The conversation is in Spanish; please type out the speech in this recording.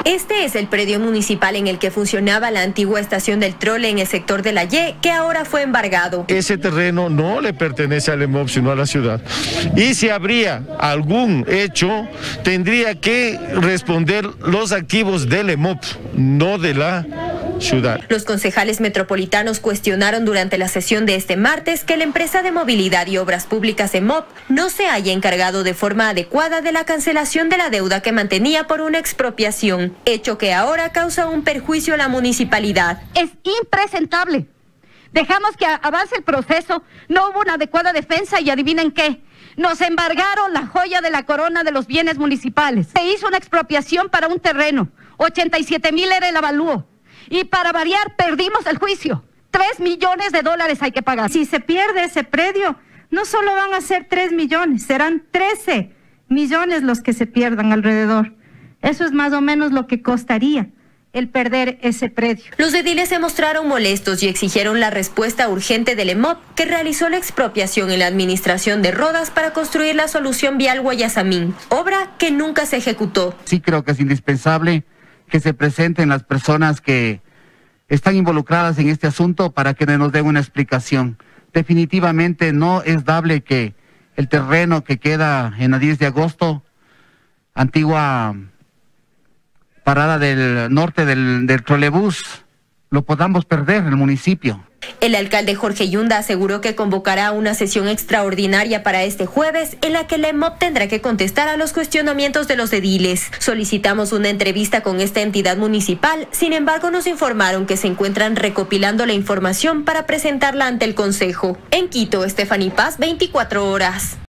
Este es el predio municipal en el que funcionaba la antigua estación del Trole en el sector de la Y, que ahora fue embargado. Ese terreno no le pertenece al EMOP, sino a la ciudad. Y si habría algún hecho, tendría que responder los activos del EMOP, no de la ciudad. Los concejales metropolitanos cuestionaron durante la sesión de este martes que la empresa de movilidad y obras públicas EMOP no se haya encargado de forma adecuada de la cancelación de la deuda que mantenía por una expropiación, hecho que ahora causa un perjuicio a la municipalidad. Es impresentable. Dejamos que avance el proceso, no hubo una adecuada defensa y adivinen qué, nos embargaron la joya de la corona de los bienes municipales. Se hizo una expropiación para un terreno, 87,000 era el avalúo. Y para variar, perdimos el juicio. 3 millones de dólares hay que pagar. Si se pierde ese predio, no solo van a ser 3 millones, serán 13 millones los que se pierdan alrededor. Eso es más o menos lo que costaría el perder ese predio. Los ediles se mostraron molestos y exigieron la respuesta urgente del EMOP, que realizó la expropiación en la administración de Rodas para construir la solución vial Guayasamín, obra que nunca se ejecutó. Sí creo que es indispensable que se presenten las personas que están involucradas en este asunto para que nos den una explicación. Definitivamente no es dable que el terreno que queda en la 10 de agosto, antigua parada del norte del trolebús, lo podamos perder en el municipio. El alcalde Jorge Yunda aseguró que convocará una sesión extraordinaria para este jueves en la que el EMOP tendrá que contestar a los cuestionamientos de los ediles. Solicitamos una entrevista con esta entidad municipal, sin embargo nos informaron que se encuentran recopilando la información para presentarla ante el Consejo. En Quito, Stephanie Paz, 24 horas.